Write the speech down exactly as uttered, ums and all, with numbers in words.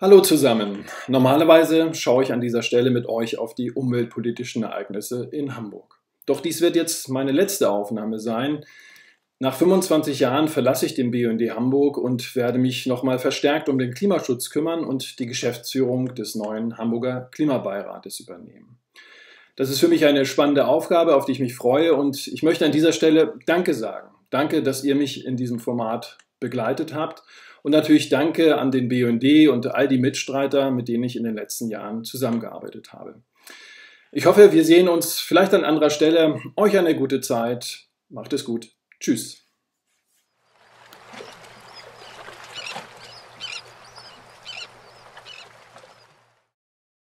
Hallo zusammen. Normalerweise schaue ich an dieser Stelle mit euch auf die umweltpolitischen Ereignisse in Hamburg. Doch dies wird jetzt meine letzte Aufnahme sein. Nach fünfundzwanzig Jahren verlasse ich den B U N D Hamburg und werde mich nochmal verstärkt um den Klimaschutz kümmern und die Geschäftsführung des neuen Hamburger Klimabeirates übernehmen. Das ist für mich eine spannende Aufgabe, auf die ich mich freue, und ich möchte an dieser Stelle Danke sagen. Danke, dass ihr mich in diesem Format begleitet habt. Und natürlich danke an den B U N D und all die Mitstreiter, mit denen ich in den letzten Jahren zusammengearbeitet habe. Ich hoffe, wir sehen uns vielleicht an anderer Stelle. Euch eine gute Zeit. Macht es gut. Tschüss.